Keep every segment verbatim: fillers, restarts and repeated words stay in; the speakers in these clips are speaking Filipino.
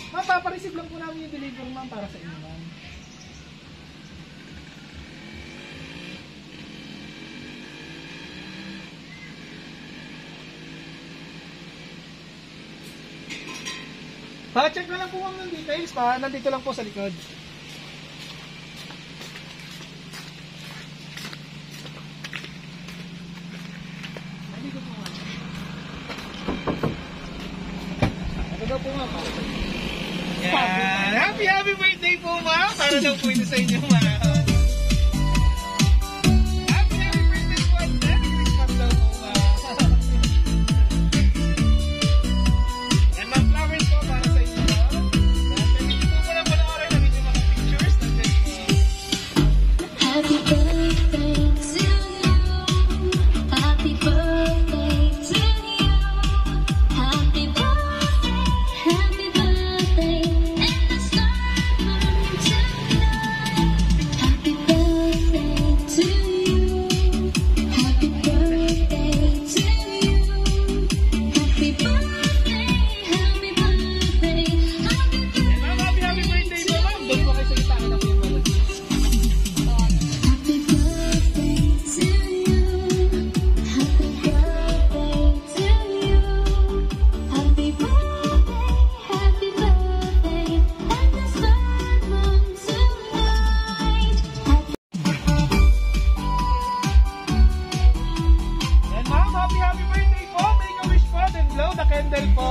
Ma'am, papareceive lang po namin yung delivery ma'am para sa inyo ma'am. Pa-check na lang po ma'am ng details pa. Nandito lang po sa likod. Nandito po ma'am. Ito daw po ma'am. Yan. Happy happy birthday po ma'am. Para daw po ito sa inyo ma'am. Happy happy birthday po at Merry Christmas daw po ma'am. And ma'am, flowers po para sa inyo ma'am. Pwede po po lang panoorin namin yung mga pictures. Happy birthday to you. Happy birthday to you. Happy birthday, happy birthday, and the stars tonight. Happy birthday to you. Happy birthday to you. Happy birthday, happy birthday, happy birthday. Ma'am, happy happy birthday po ma'am. Doon po kayo sa kita. Ano po yung mga Happy birthday to you. Happy birthday to you. Happy birthday, happy birthday, and the stars tonight. And ma'am, happy happy birthday po. Make a wish po. Then blow the candle po.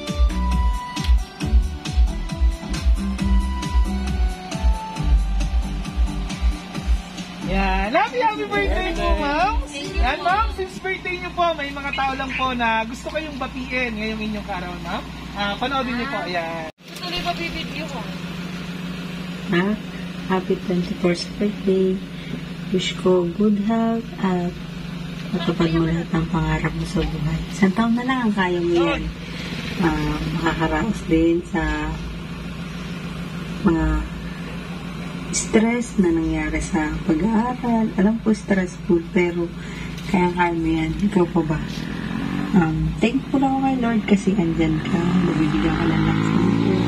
Yan. Happy happy birthday po ma'am. Yan ma'am, since birthday niyo po, may mga tao lang po na gusto kayong batiin ngayong inyong kaarawan ma'am. Ah, panoodin niyo po. Yan. Tuloy pa bibidyo ko. Ha? Happy twenty-fourth birthday. Wish ko good health at matupad mo lahat ng pangarap mo sa buhay. Isang taon na lang ang kaya mo yan. Uh, makakaraos din sa mga stress na nangyari sa pag-aaral. Alam ko stressful pero kaya-kaya mo yan. Ikaw pa ba? Um, thankful ako kay Lord kasi andyan ka. Nabibigyan ka ng lakas ng Diyos.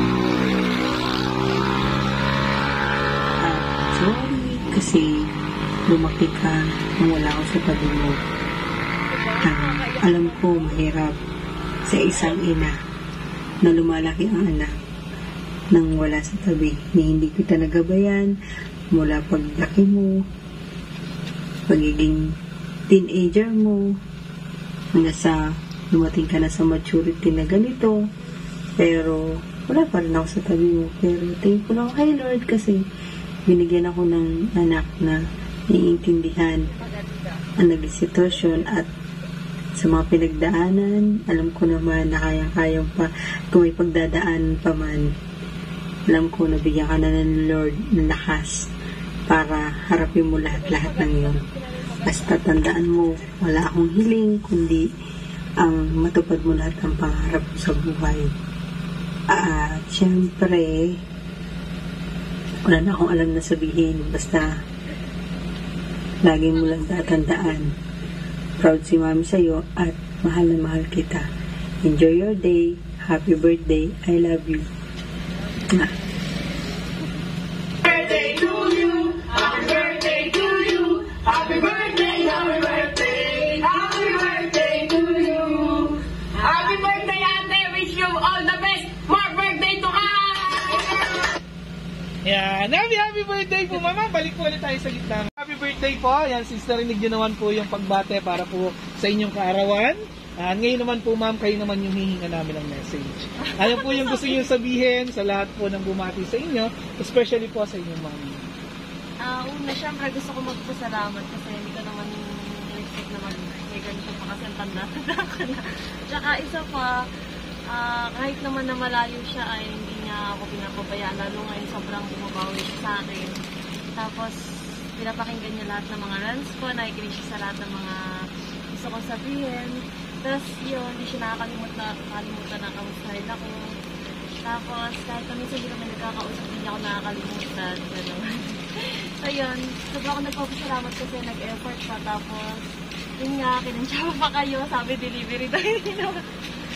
At sorry kasi lumaki ka nung wala ako sa tabi mo. Um, alam ko mahirap sa isang ina na lumalaki ang anak nang wala sa tabi na hindi kita nagabayan mula paglaki mo, pagiging teenager mo, hanggang sa lumating ka na sa maturity na ganito, pero wala pa rin ako sa tabi mo. Pero thankful ako kay Lord kasi binigyan ako ng anak na naiintindihan ang naging sitwasyon at sa mga pinagdaanan, alam ko naman na kayang-kayang pa, kung may pagdadaan pa man, alam ko na bigyan ka na ng Lord ng lakas para harapin mo lahat-lahat ng yun. Basta tandaan mo, wala akong hiling, kundi ang matupad mo lahat ng pangarap mo sa buhay. At syempre, wala na akong alam na sabihin, basta lagi mo lang tatandaan. Proud si Mami sa'yo at mahal na mahal kita. Enjoy your day. Happy birthday. I love you. Mwah. Birthday to you. Happy birthday to you. Happy birthday, happy birthday. Happy birthday to you. Happy birthday, ate. Wish you all the best. More birthday to us. Yan. Happy happy birthday po mama. Balik po ulit tayo sa gitna. Happy birthday po. Yan, since narinig nyo naman po yung pagbate para po sa inyong kaarawan. Uh, ngayon naman po ma'am, kayo naman yung hihinga namin ng message. Ano po yung gusto nyo sabihin sa lahat po ng bumati sa inyo, especially po sa inyong mami? Ah, uh, una, syempre gusto ko magpasalamat kasi hindi ko naman in-expect na mag-may ganito pa kasi ang tanda-tanda ka na. Tsaka isa pa, uh, kahit naman na malayo siya ay hindi niya ako pinapabayaan, lalo ngayon sobrang bumabawi siya sa akin. Tapos, pinapakinggan niya lahat ng mga runs ko, nakikinig siya sa lahat ng mga gusto kong sabihin. Tapos yun, hindi siya nakakalimutan, nakakalimutan na kamustahin ako. Tapos kahit kami sa hindi naman nagkakausap, hindi ako nakakalimutan. Gano'n. So yun, sobrang ako nagpapasalamat kasi nag-effort siya. Tapos yun nga, kinensyawa pa kayo, sabi delivery dahil hindi naman.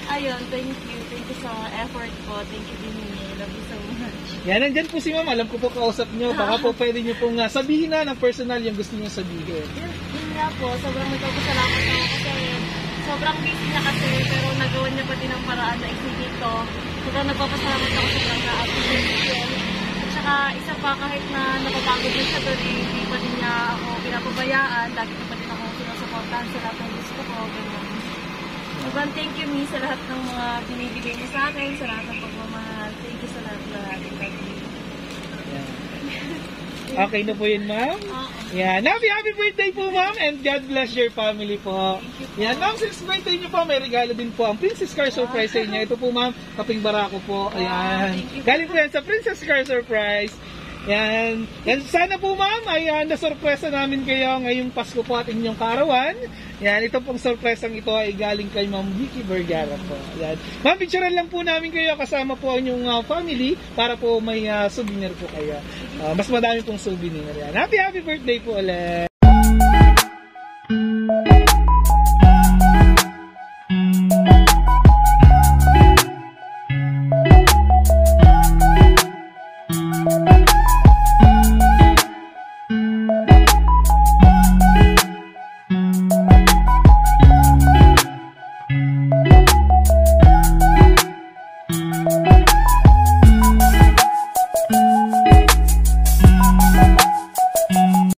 ayun, thank you. Thank you sa effort po. Thank you din niyo. Love you so much. Yan, nandyan po si ma'am. Alam ko po kausap nyo. Baka po pwede nyo pong uh, sabihin na ng personal yung gusto nyo sabihin. Yun, yun nga po, sobrang nagpapasalamat ako kasi sobrang busy niya kasi pero nagawa niya pa din ang paraan na isigit ko. Sobrang nagpapasalamat ako, sobrang na-appreciate. At saka isa pa, kahit na napapagod din siya doon, eh, hindi pa din niya ako pinapabayaan. Lagi ko pa din ako sinusuportahan sa lahat ng gusto ko. Ganyan. Sobrang thank you, Mi, sa lahat ng mga binibigay niyo sa akin, sa lahat ng pagmamahal. Thank you sa lahat-lahat. Thank you. Yan. Okay na po yun, ma'am? Oo. Yan. Happy, happy birthday po, ma'am, and God bless your family po. Yan, ma'am, since birthday niyo po, may regalo din po ang Princess Car Surprise sa inyo. Ito po, ma'am, kaping barako po. Ayan. Galing po yan sa Princess Car Surprise. Yan. Yan. Sana po, ma'am, ay uh, nasurpresa namin kayo ngayong Pasko po at inyong kaarawan. Yan. Ito pong surpresang ito ay galing kay Ma'am Vicky Vergara po. Yan. Ma'am, picturean lang po namin kayo kasama po ang inyong uh, family para po may uh, souvenir po kayo. Uh, mas madami pong souvenir. Yan. Happy, happy birthday po ulit.